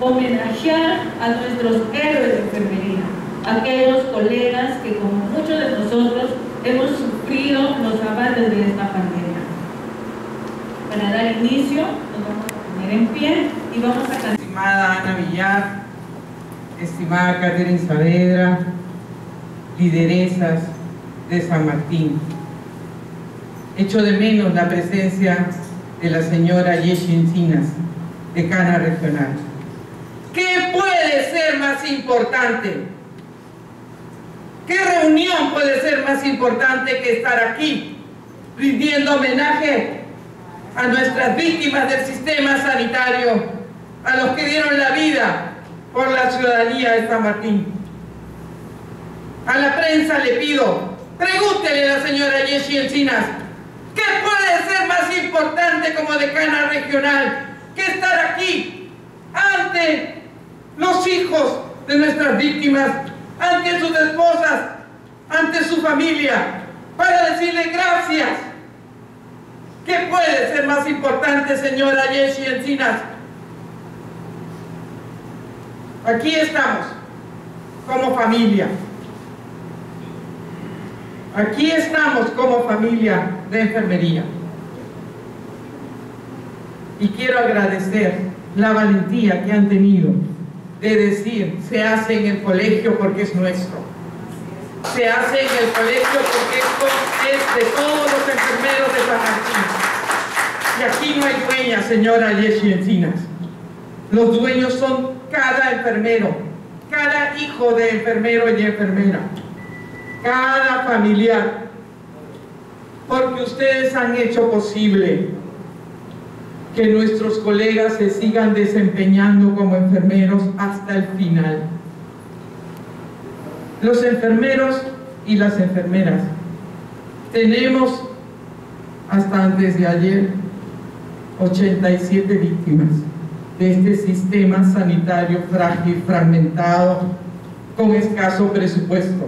homenajear a nuestros héroes de enfermería, aquellos colegas que, como muchos de nosotros, hemos sufrido los avances de esta pandemia. Para dar inicio, nos vamos a poner en pie y vamos a cantar. Estimada Ana Villar, estimada Catherine Saavedra, lideresas de San Martín, echo de menos la presencia de la señora Yeshi Encinas, decana regional. ¿Qué puede ser más importante? ¿Qué reunión puede ser más importante que estar aquí rindiendo homenaje a nuestras víctimas del sistema sanitario, a los que dieron la vida por la ciudadanía de San Martín? A la prensa le pido, pregúntele a la señora Yeshi Encinas, ¿qué puede ser más importante como decana regional que estar aquí ante los hijos de nuestras víctimas, ante sus esposas, ante su familia, para decirle gracias? ¿Qué puede ser más importante, señora Yeshi Encinas? Aquí estamos, como familia. Aquí estamos como familia de enfermería. Y quiero agradecer la valentía que han tenido de decir, se hace en el colegio porque es nuestro. Se hace en el colegio porque esto es de todos los enfermeros de San Martín. Y aquí no hay dueña, señora Yeshi Encinas. Los dueños son cada enfermero, cada hijo de enfermero y enfermera, cada familiar, porque ustedes han hecho posible que nuestros colegas se sigan desempeñando como enfermeros hasta el final. Los enfermeros y las enfermeras tenemos hasta antes de ayer 87 víctimas de este sistema sanitario frágil, fragmentado, con escaso presupuesto.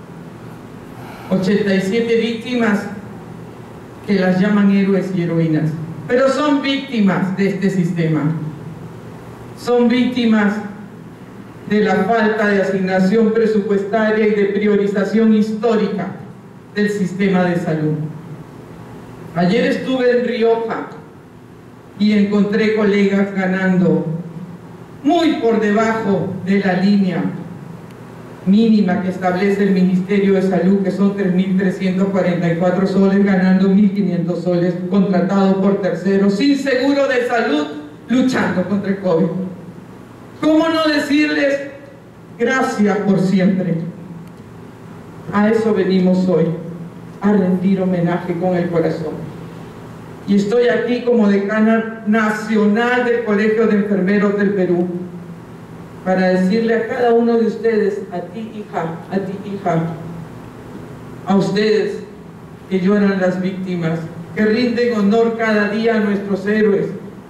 87 víctimas que las llaman héroes y heroínas, pero son víctimas de este sistema. Son víctimas de la falta de asignación presupuestaria y de priorización histórica del sistema de salud. Ayer estuve en Rioja y encontré colegas ganando muy por debajo de la línea mínima que establece el Ministerio de Salud, que son 3.344 soles, ganando 1.500 soles, contratado por terceros, sin seguro de salud, luchando contra el COVID. ¿Cómo no decirles gracias por siempre? A eso venimos hoy, a rendir homenaje con el corazón. Y estoy aquí como decana nacional del Colegio de Enfermeros del Perú, para decirle a cada uno de ustedes, a ti hija, a ustedes que lloran las víctimas, que rinden honor cada día a nuestros héroes,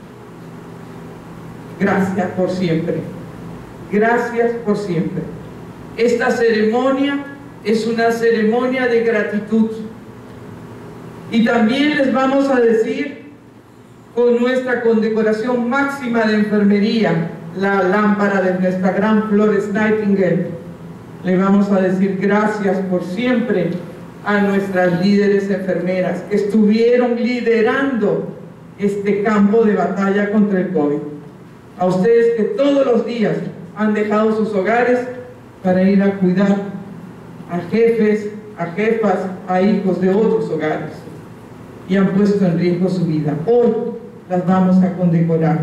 gracias por siempre, gracias por siempre. Esta ceremonia es una ceremonia de gratitud, y también les vamos a decir, con nuestra condecoración máxima de enfermería, la lámpara de nuestra gran Florence Nightingale, le vamos a decir gracias por siempre a nuestras líderes enfermeras que estuvieron liderando este campo de batalla contra el COVID. A ustedes que todos los días han dejado sus hogares para ir a cuidar a jefes, a jefas, a hijos de otros hogares, y han puesto en riesgo su vida. Hoy las vamos a condecorar.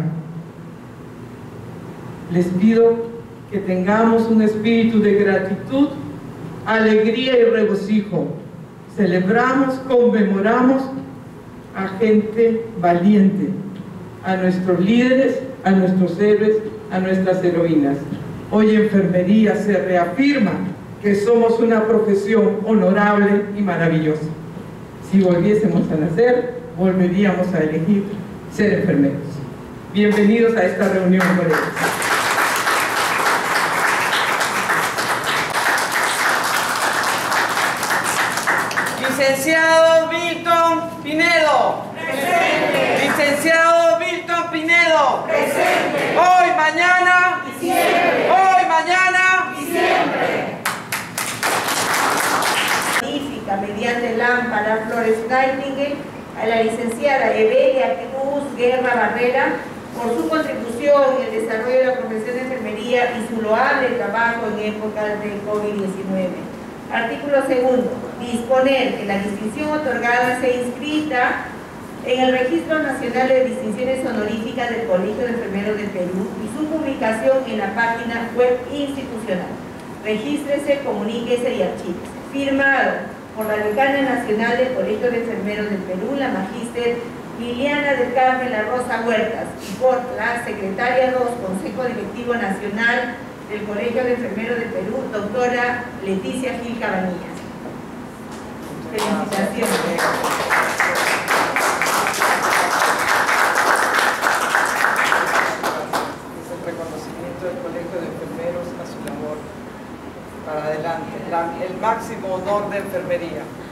Les pido que tengamos un espíritu de gratitud, alegría y regocijo. Celebramos, conmemoramos a gente valiente, a nuestros líderes, a nuestros héroes, a nuestras heroínas. Hoy enfermería se reafirma que somos una profesión honorable y maravillosa. Si volviésemos a nacer, volveríamos a elegir ser enfermeros. Bienvenidos a esta reunión, colegas. Licenciado Milton Pinedo. Presente. Licenciado Milton Pinedo. Presente. Hoy, mañana estudiante Lámpara Flores Nightingale, a la licenciada Evelia Cruz Guerra Barrera, por su contribución en el desarrollo de la profesión de enfermería y su loable trabajo en épocas de COVID-19. Artículo segundo. Disponer que la distinción otorgada sea inscrita en el Registro Nacional de Distinciones Honoríficas del Colegio de Enfermeros del Perú y su publicación en la página web institucional. Regístrese, comuníquese y archívese. Firmado por la Decana Nacional del Colegio de Enfermeros del Perú, la magíster Liliana del Carmen La Rosa Huertas, y por la Secretaria 2, Consejo Directivo Nacional del Colegio de Enfermeros del Perú, doctora Leticia Gil Cabanillas. Felicitaciones. Reconocimiento del Colegio de Enfermeros a su labor. Para adelante, el máximo honor de enfermería.